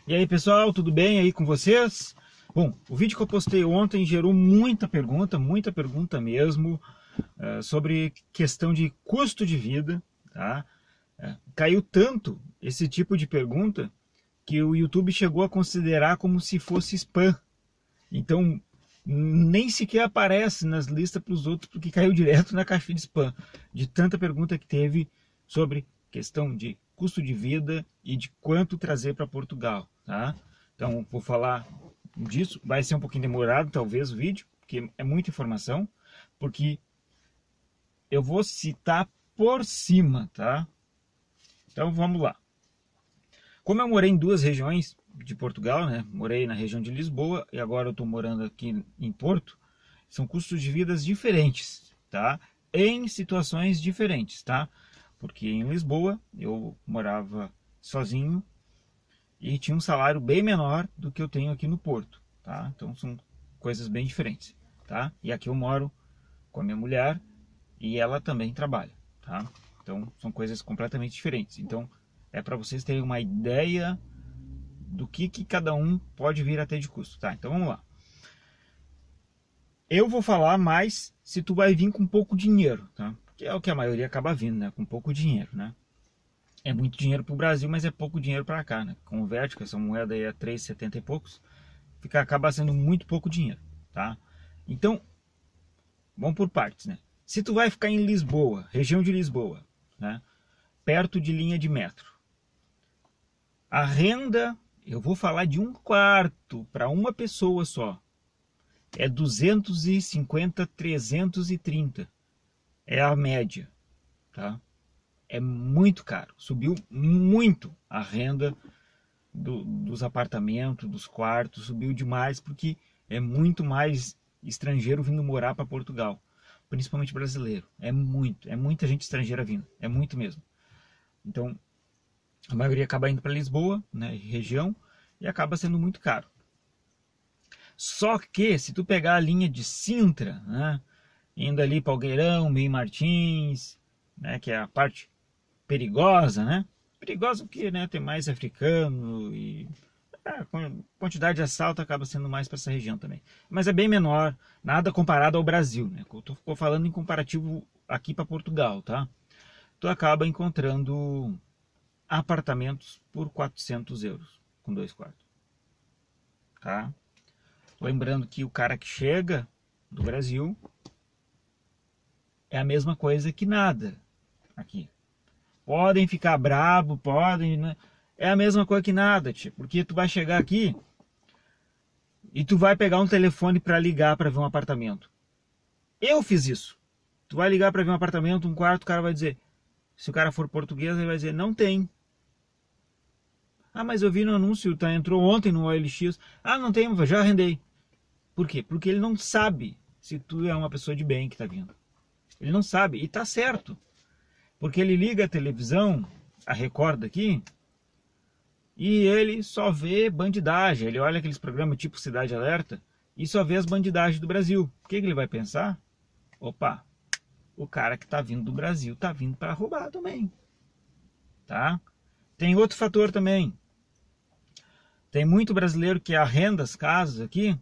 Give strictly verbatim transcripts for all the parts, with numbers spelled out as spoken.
E aí pessoal, tudo bem aí com vocês? Bom, o vídeo que eu postei ontem gerou muita pergunta, muita pergunta mesmo, uh, sobre questão de custo de vida, tá? Uh, caiu tanto esse tipo de pergunta que o YouTube chegou a considerar como se fosse spam. Então, nem sequer aparece nas listas para os outros, porque caiu direto na caixa de spam, de tanta pergunta que teve sobre questão de custo de vida e de quanto trazer para Portugal, tá? Então, vou falar disso, vai ser um pouquinho demorado talvez o vídeo, porque é muita informação, porque eu vou citar por cima, tá? Então, vamos lá. Como eu morei em duas regiões de Portugal, né? Morei na região de Lisboa e agora eu estou morando aqui em Porto, são custos de vida diferentes, tá? Em situações diferentes, tá? Porque em Lisboa eu morava sozinho e tinha um salário bem menor do que eu tenho aqui no Porto, tá? Então são coisas bem diferentes, tá? E aqui eu moro com a minha mulher e ela também trabalha, tá? Então são coisas completamente diferentes. Então é para vocês terem uma ideia do que, que cada um pode vir a ter de custo, tá? Então vamos lá. Eu vou falar mais se tu vai vir com pouco dinheiro, tá? Que é o que a maioria acaba vindo, né? Com pouco dinheiro, né? É muito dinheiro para o Brasil, mas é pouco dinheiro para cá, né? Converte, que essa moeda aí é três e setenta e poucos, fica, acaba sendo muito pouco dinheiro, tá? Então, vamos por partes, né? Se tu vai ficar em Lisboa, região de Lisboa, né? Perto de linha de metro, a renda, eu vou falar de um quarto para uma pessoa só, é duzentos e cinquenta, trezentos e trinta. É a média, tá? É muito caro, subiu muito a renda do, dos apartamentos, dos quartos, subiu demais porque é muito mais estrangeiro vindo morar para Portugal, principalmente brasileiro, é muito, é muita gente estrangeira vindo, é muito mesmo. Então, a maioria acaba indo para Lisboa, né, região, e acaba sendo muito caro. Só que, se tu pegar a linha de Sintra, né, indo ali para Algueirão, Meio Martins, né, que é a parte perigosa, né? Perigosa porque, né, tem mais africano e a quantidade de assalto acaba sendo mais para essa região também. Mas é bem menor, nada comparado ao Brasil, né? Eu tô falando em comparativo aqui para Portugal, tá? Tu acaba encontrando apartamentos por quatrocentos euros, com dois quartos, tá? Lembrando que o cara que chega do Brasil é a mesma coisa que nada aqui. Podem ficar bravo, podem, né? É a mesma coisa que nada, tio, porque tu vai chegar aqui e tu vai pegar um telefone para ligar para ver um apartamento. Eu fiz isso. Tu vai ligar para ver um apartamento, um quarto, o cara vai dizer, se o cara for português, ele vai dizer, não tem. Ah, mas eu vi no anúncio, tá, entrou ontem no O L X. Ah, não tem, já arrendei. Por quê? Porque ele não sabe se tu é uma pessoa de bem que tá vindo. Ele não sabe, e tá certo. Porque ele liga a televisão, a Record aqui, e ele só vê bandidagem. Ele olha aqueles programas tipo Cidade Alerta e só vê as bandidagens do Brasil. O que, que ele vai pensar? Opa, o cara que tá vindo do Brasil tá vindo para roubar também. Tá? Tem outro fator também. Tem muito brasileiro que arrenda as casas aqui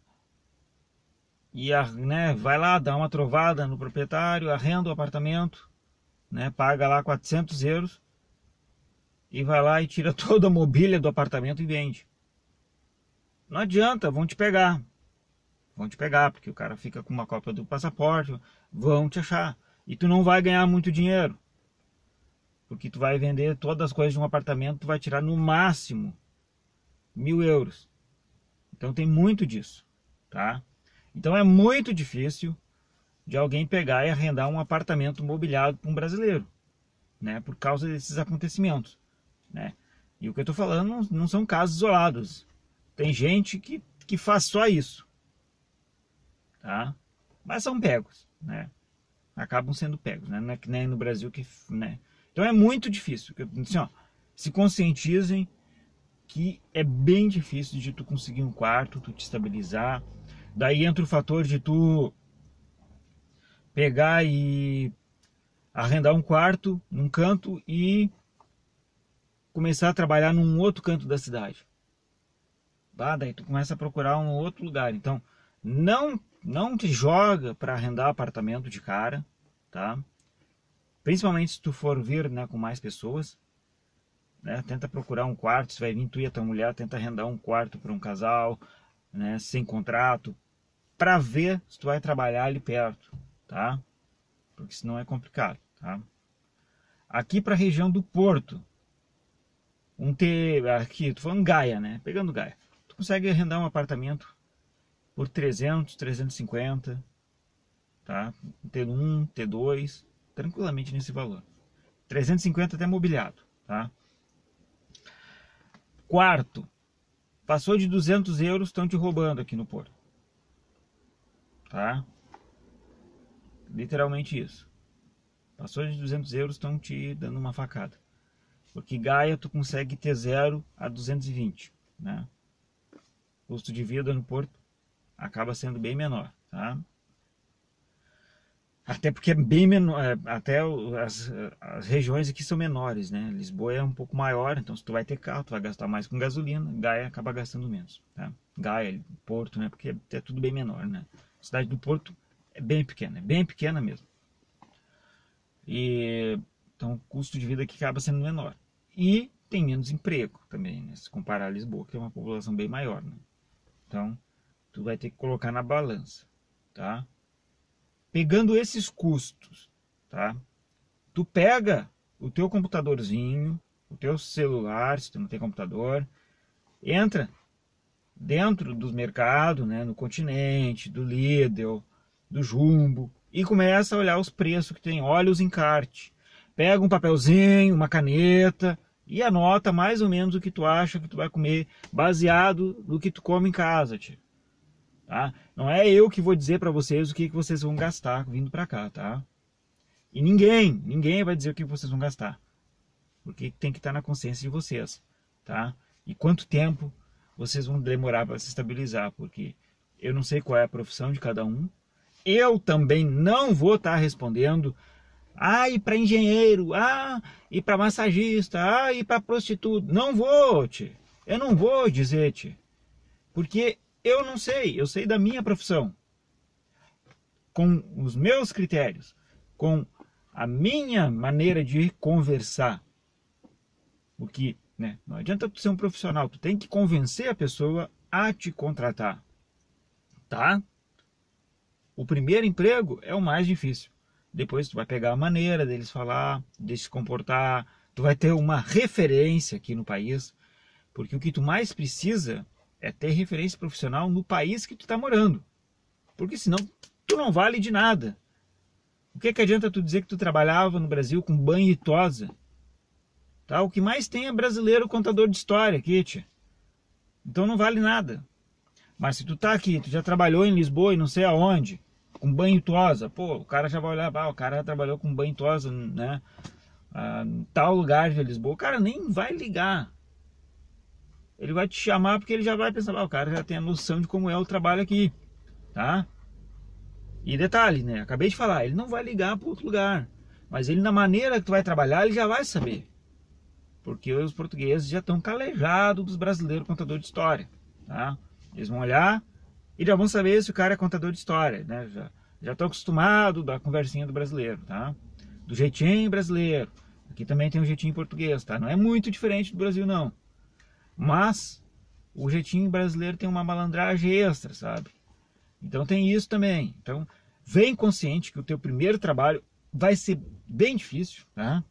e, né, vai lá, dá uma trovada no proprietário, arrenda o apartamento, né, paga lá quatrocentos euros e vai lá e tira toda a mobília do apartamento e vende. Não adianta, vão te pegar. Vão te pegar, porque o cara fica com uma cópia do passaporte, vão te achar. E tu não vai ganhar muito dinheiro. Porque tu vai vender todas as coisas de um apartamento, tu vai tirar no máximo mil euros. Então tem muito disso, tá? Então é muito difícil de alguém pegar e arrendar um apartamento mobiliado para um brasileiro, né? Por causa desses acontecimentos, né? E o que eu estou falando não, não são casos isolados. Tem gente que, que faz só isso, tá? Mas são pegos, né? Acabam sendo pegos, né? Não é que nem no Brasil que, né? Então é muito difícil. Assim, ó, se conscientizem que é bem difícil de tu conseguir um quarto, tu te estabilizar. Daí entra o fator de tu pegar e arrendar um quarto num canto e começar a trabalhar num outro canto da cidade. Ah, daí tu começa a procurar um outro lugar. Então, não, não te joga para arrendar apartamento de cara, tá? Principalmente se tu for vir, né, com mais pessoas, né? Tenta procurar um quarto, se vai vir tu e a tua mulher, tenta arrendar um quarto para um casal, né, sem contrato, para ver se tu vai trabalhar ali perto, tá? Porque senão é complicado, tá? Aqui para a região do Porto, um T, aqui, tô falando Gaia, né? Pegando Gaia. Tu consegue arrendar um apartamento por trezentos, trezentos e cinquenta, tá? T um, T dois, tranquilamente nesse valor. trezentos e cinquenta até mobiliado, tá? Quarto, passou de duzentos euros, estão te roubando aqui no Porto, tá? Literalmente isso. Passou de duzentos euros, estão te dando uma facada. Porque Gaia tu consegue ter zero a duzentos e vinte, né? Custo de vida no Porto acaba sendo bem menor, tá? Até porque é bem menor, até as, as regiões aqui são menores, né? Lisboa é um pouco maior, então se tu vai ter carro, tu vai gastar mais com gasolina, Gaia acaba gastando menos, tá? Gaia, Porto, né? Porque é tudo bem menor, né? A cidade do Porto é bem pequena, é bem pequena mesmo. E então o custo de vida aqui acaba sendo menor. E tem menos emprego também, né? Se comparar a Lisboa, que tem uma população bem maior, né? Então, tu vai ter que colocar na balança, tá? Pegando esses custos, tá? Tu pega o teu computadorzinho, o teu celular, se tu não tem computador, entra dentro dos mercados, né? No Continente, do Lidl, do Jumbo, e começa a olhar os preços que tem, olha os encartes. Pega um papelzinho, uma caneta e anota mais ou menos o que tu acha que tu vai comer, baseado no que tu come em casa, tio. Tá? Não é eu que vou dizer para vocês o que, que vocês vão gastar vindo para cá, tá? E ninguém, ninguém vai dizer o que vocês vão gastar. Porque tem que estar na consciência de vocês, tá? E quanto tempo vocês vão demorar para se estabilizar, porque eu não sei qual é a profissão de cada um. Eu também não vou estar respondendo, ah, e para engenheiro, ah, e para massagista, ah, e para prostituta. Não vou, tio. Eu não vou dizer, tio. Porque eu não sei, eu sei da minha profissão. Com os meus critérios, com a minha maneira de conversar. Porque, né, não adianta tu ser um profissional, tu tem que convencer a pessoa a te contratar. Tá? O primeiro emprego é o mais difícil. Depois tu vai pegar a maneira deles falar, de se comportar. Tu vai ter uma referência aqui no país. Porque o que tu mais precisa é ter referência profissional no país que tu está morando. Porque senão tu não vale de nada. O que, que adianta tu dizer que tu trabalhava no Brasil com banho e tosa? Tá? O que mais tem é brasileiro contador de história aqui, tia. Então não vale nada. Mas se tu tá aqui, tu já trabalhou em Lisboa e não sei aonde, com banho e tosa, pô, o cara já vai olhar, ah, o cara já trabalhou com banho e tosa, né? Ah, em tal lugar de Lisboa, o cara nem vai ligar. Ele vai te chamar porque ele já vai pensar, ah, o cara já tem a noção de como é o trabalho aqui, tá? E detalhe, né? Acabei de falar, ele não vai ligar para outro lugar, mas ele na maneira que tu vai trabalhar, ele já vai saber. Porque os portugueses já estão calejados dos brasileiros contadores de história, tá? Eles vão olhar e já vão saber se o cara é contador de história, né? Já já estão acostumados da conversinha do brasileiro, tá? Do jeitinho brasileiro. Aqui também tem um jeitinho português, tá? Não é muito diferente do Brasil, não. Mas o jeitinho brasileiro tem uma malandragem extra, sabe? Então tem isso também. Então vem consciente que o teu primeiro trabalho vai ser bem difícil, tá?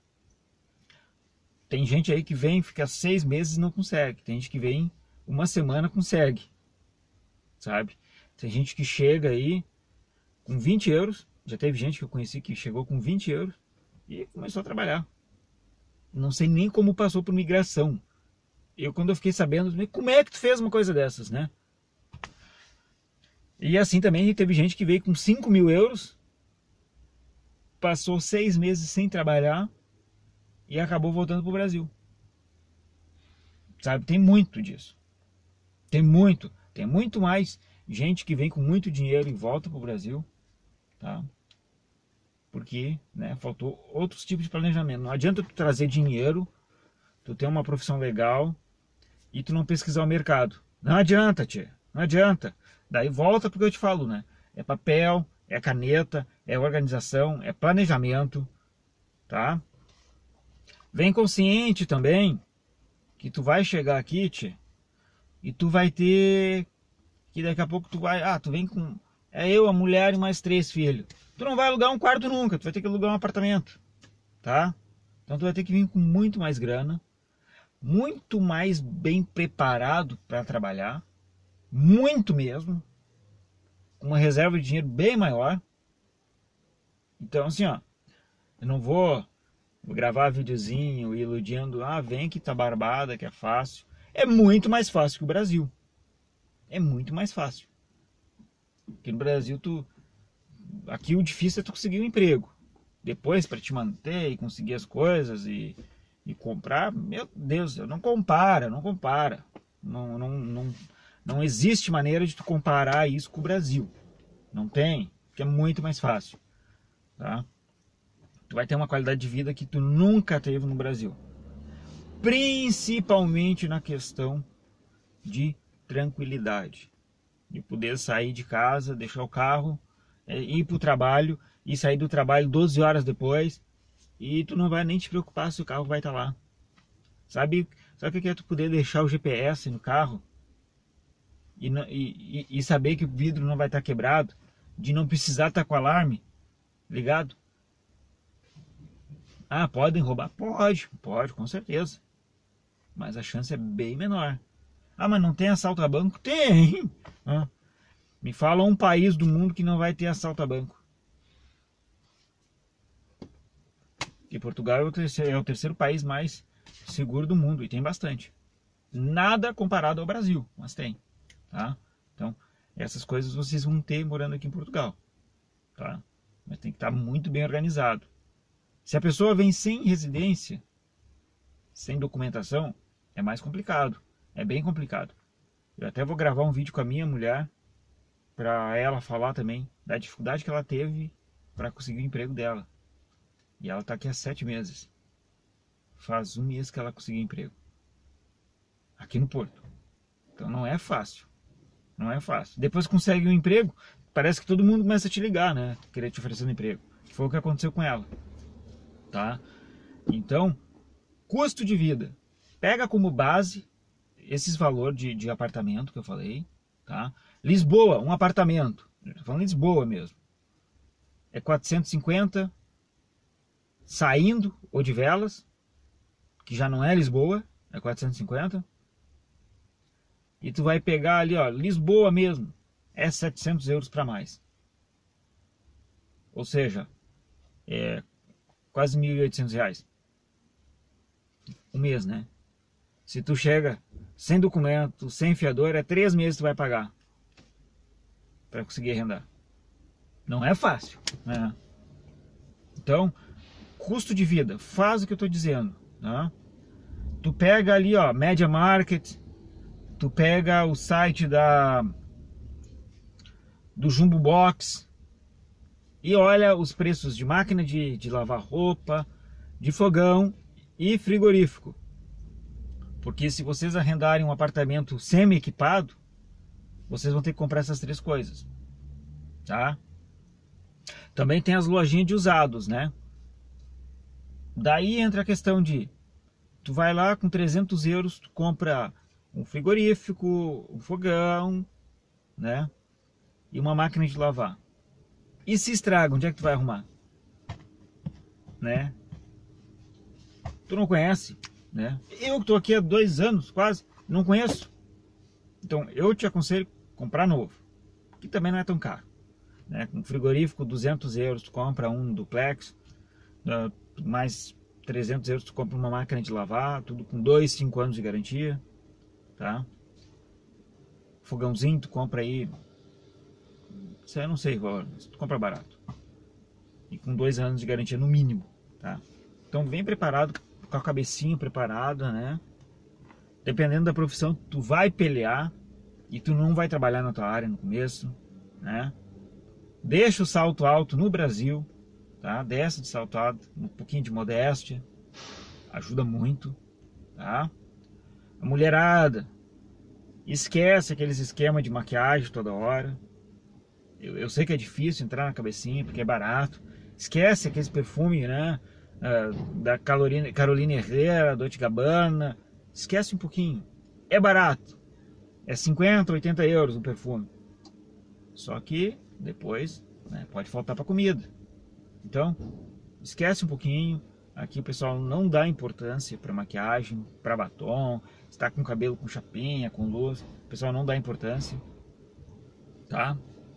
Tem gente aí que vem, fica seis meses e não consegue. Tem gente que vem uma semana consegue, sabe? Tem gente que chega aí com vinte euros. Já teve gente que eu conheci que chegou com vinte euros e começou a trabalhar. Não sei nem como passou por migração. Eu, quando eu fiquei sabendo, como é que tu fez uma coisa dessas, né? E assim também teve gente que veio com cinco mil euros, passou seis meses sem trabalhar e acabou voltando para o Brasil. Sabe, tem muito disso. Tem muito. Tem muito mais gente que vem com muito dinheiro e volta para o Brasil, tá? Porque, né, faltou outros tipos de planejamento. Não adianta tu trazer dinheiro, tu ter uma profissão legal e tu não pesquisar o mercado. Não adianta, tia, não adianta. Daí volta porque eu te falo, né? É papel, é caneta, é organização, é planejamento, tá? Vem consciente também que tu vai chegar aqui, tia, e tu vai ter que daqui a pouco tu vai, ah, tu vem com, é eu, a mulher e mais três filhos. Tu não vai alugar um quarto nunca, tu vai ter que alugar um apartamento, tá? Então tu vai ter que vir com muito mais grana, muito mais bem preparado para trabalhar, muito mesmo, com uma reserva de dinheiro bem maior. Então assim, ó, eu não vou gravar videozinho iludindo, ah, vem que tá barbada, que é fácil. É muito mais fácil que o Brasil. É muito mais fácil. Porque no Brasil, tu, aqui o difícil é tu conseguir um emprego. Depois, para te manter e conseguir as coisas e, e comprar, meu Deus, não compara, não compara. Não, não, não, não existe maneira de tu comparar isso com o Brasil. Não tem, porque é muito mais fácil. Tá? Tu vai ter uma qualidade de vida que tu nunca teve no Brasil. Principalmente na questão de tranquilidade. De poder sair de casa, deixar o carro, ir para o trabalho e sair do trabalho doze horas depois e tu não vai nem te preocupar se o carro vai estar lá. Sabe, sabe o que é tu poder deixar o G P S no carro e, e, e saber que o vidro não vai estar quebrado, de não precisar estar com o alarme ligado? Ah, podem roubar? Pode, pode, com certeza. Mas a chance é bem menor. Ah, mas não tem assalto a banco? Tem! Ah, me fala um país do mundo que não vai ter assalto a banco. E Portugal é o terceiro, é o terceiro país mais seguro do mundo e tem bastante. Nada comparado ao Brasil, mas tem. Tá? Então, essas coisas vocês vão ter morando aqui em Portugal. Tá? Mas tem que estar muito bem organizado. Se a pessoa vem sem residência, sem documentação, é mais complicado. É bem complicado. Eu até vou gravar um vídeo com a minha mulher para ela falar também da dificuldade que ela teve para conseguir o emprego dela. E ela está aqui há sete meses. Faz um mês que ela conseguiu emprego. Aqui no Porto. Então não é fácil. Não é fácil. Depois que consegue um emprego, parece que todo mundo começa a te ligar, né? Querer te oferecer um emprego. Que foi o que aconteceu com ela. Tá? Então, custo de vida. Pega como base esses valores de, de apartamento que eu falei, tá? Lisboa, um apartamento, estou falando Lisboa mesmo, é quatrocentos e cinquenta, saindo Odivelas, que já não é Lisboa, é quatrocentos e cinquenta, e tu vai pegar ali, ó, Lisboa mesmo, é setecentos euros para mais, ou seja, é quase mil e oitocentos reais, um mês, né? Se tu chega sem documento, sem fiador, é três meses que tu vai pagar para conseguir arrendar. Não é fácil, né? Então, custo de vida, faz o que eu estou dizendo, né? Tu pega ali, ó, Media Market, tu pega o site da do Jumbo Box e olha os preços de máquina de, de lavar roupa, de fogão e frigorífico. Porque se vocês arrendarem um apartamento semi-equipado, vocês vão ter que comprar essas três coisas, tá? Também tem as lojinhas de usados, né? Daí entra a questão de, tu vai lá com trezentos euros, tu compra um frigorífico, um fogão, né? E uma máquina de lavar. E se estraga, onde é que tu vai arrumar? Né? Tu não conhece? Né? Eu que estou aqui há dois anos quase, não conheço. Então eu te aconselho comprar novo, que também não é tão caro, né? Um frigorífico duzentos euros, tu compra um duplex, mais trezentos euros tu compra uma máquina de lavar, tudo com dois, cinco anos de garantia, tá? Fogãozinho tu compra aí, isso aí eu não sei o valor, mas tu compra barato e com dois anos de garantia no mínimo, tá? Então vem preparado, com a cabecinha preparada, né? Dependendo da profissão, tu vai pelear e tu não vai trabalhar na tua área no começo, né? Deixa o salto alto no Brasil, tá? Desce de salto alto, um pouquinho de modéstia, ajuda muito, tá? A mulherada, Esquece aqueles esquemas de maquiagem toda hora. Eu, eu sei que é difícil entrar na cabecinha porque é barato. Esquece aqueles perfumes, né? Uh, da Carolina, Carolina Herrera, Dolce and Gabbana. Esquece um pouquinho. É barato. É cinquenta, oitenta euros um perfume. Só que depois, né, pode faltar para comida. Então, esquece um pouquinho. Aqui o pessoal não dá importância para maquiagem, para batom. Está com cabelo com chapinha, com luz. O pessoal não dá importância. Tá?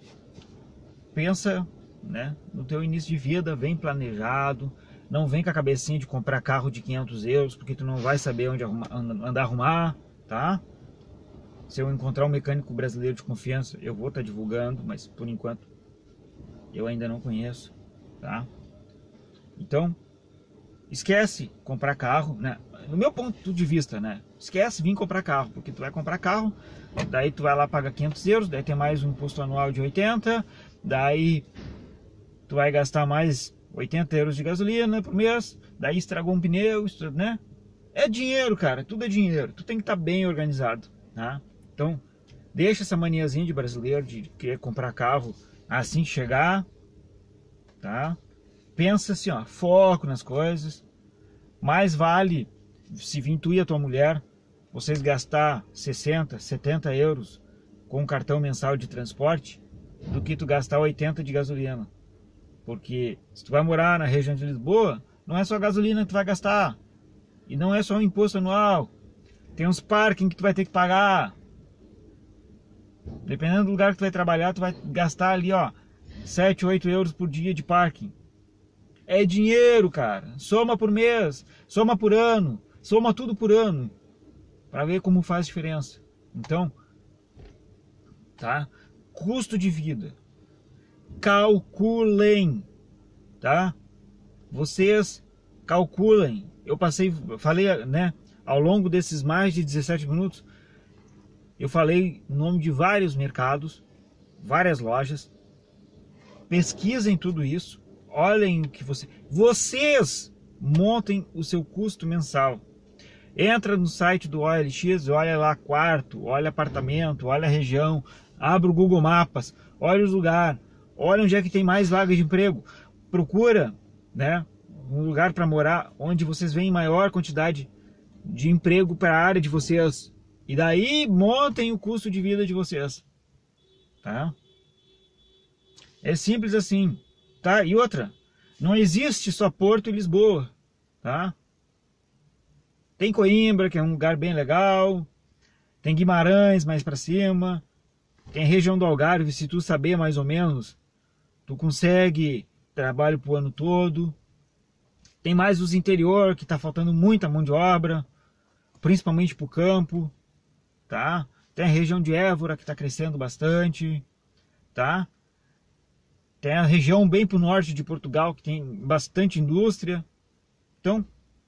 Pensa, né, no teu início de vida, vem planejado. Não vem com a cabecinha de comprar carro de quinhentos euros, porque tu não vai saber onde arrumar, andar arrumar, tá? Se eu encontrar um mecânico brasileiro de confiança, eu vou estar divulgando, mas por enquanto eu ainda não conheço, tá? Então, esquece comprar carro, né? No meu ponto de vista, né? Esquece vir comprar carro, porque tu vai comprar carro, daí tu vai lá pagar quinhentos euros, daí tem mais um imposto anual de oitenta, daí tu vai gastar mais oitenta euros de gasolina por mês, daí estragou um pneu, né? É dinheiro, cara, tudo é dinheiro, tu tem que estar bem organizado, tá? Então, deixa essa maniazinha de brasileiro de querer comprar carro assim que chegar, tá? Pensa assim, ó, foco nas coisas. Mais vale, se vir tu e a tua mulher, vocês gastar sessenta, setenta euros com um cartão mensal de transporte, do que tu gastar oitenta de gasolina. Porque se tu vai morar na região de Lisboa, não é só gasolina que tu vai gastar. E não é só um imposto anual. Tem uns parking que tu vai ter que pagar. Dependendo do lugar que tu vai trabalhar, tu vai gastar ali, ó, sete, oito euros por dia de parking. É dinheiro, cara. Soma por mês, soma por ano, soma tudo por ano, para ver como faz diferença. Então, tá? Custo de vida. Calculem, tá? Vocês calculem. Eu passei, falei, né, ao longo desses mais de dezessete minutos, eu falei o nome de vários mercados, várias lojas. Pesquisem tudo isso. Olhem o que você... Vocês montem o seu custo mensal. Entra no site do O L X, olha lá quarto, olha apartamento, olha a região, abre o Google Maps, olha os lugares, olha onde é que tem mais vagas de emprego. Procura, né, um lugar para morar onde vocês veem maior quantidade de emprego para a área de vocês. E daí montem o custo de vida de vocês. Tá? É simples assim. Tá? E outra, não existe só Porto e Lisboa. Tá? Tem Coimbra, que é um lugar bem legal. Tem Guimarães mais para cima. Tem a região do Algarve, se tu saber mais ou menos, tu consegue trabalho pro ano todo. Tem mais os interior, que está faltando muita mão de obra, principalmente para o campo, tá? Tem a região de Évora, que está crescendo bastante, tá? Tem a região bem para o norte de Portugal, que tem bastante indústria. Então,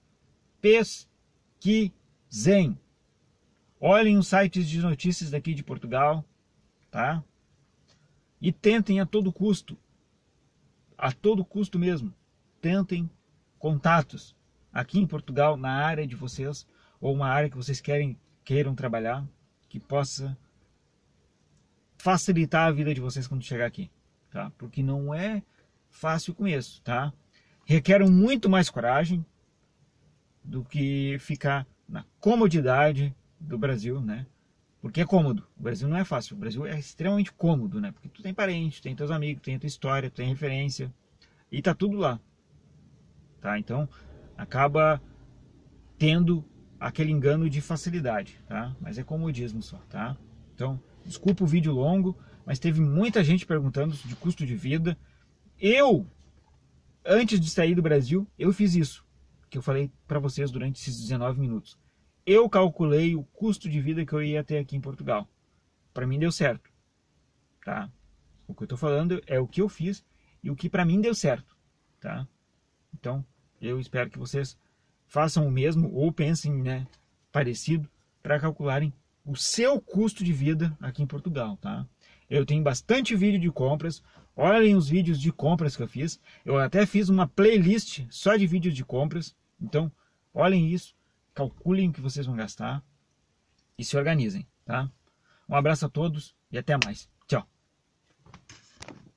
pesquisem. Olhem os sites de notícias daqui de Portugal, tá? E tentem a todo custo, a todo custo mesmo, tentem contatos aqui em Portugal, na área de vocês, ou uma área que vocês querem, queiram trabalhar, que possa facilitar a vida de vocês quando chegar aqui, tá? Porque não é fácil o começo, tá? Requer muito mais coragem do que ficar na comodidade do Brasil, né? Porque é cômodo. O Brasil não é fácil. O Brasil é extremamente cômodo, né? Porque tu tem parente, tem teus amigos, tem a tua história, tu tem referência. E tá tudo lá. Tá? Então, acaba tendo aquele engano de facilidade, tá? Mas é comodismo só, tá? Então, desculpa o vídeo longo, mas teve muita gente perguntando de custo de vida. Eu, antes de sair do Brasil, eu fiz isso, que eu falei para vocês durante esses dezenove minutos. Eu calculei o custo de vida que eu ia ter aqui em Portugal. Para mim deu certo, tá? O que eu tô falando é o que eu fiz e o que para mim deu certo, tá? Então, eu espero que vocês façam o mesmo ou pensem, né, parecido para calcularem o seu custo de vida aqui em Portugal, tá? Eu tenho bastante vídeo de compras. Olhem os vídeos de compras que eu fiz. Eu até fiz uma playlist só de vídeos de compras. Então, olhem isso, calculem o que vocês vão gastar e se organizem, tá? Um abraço a todos e até mais.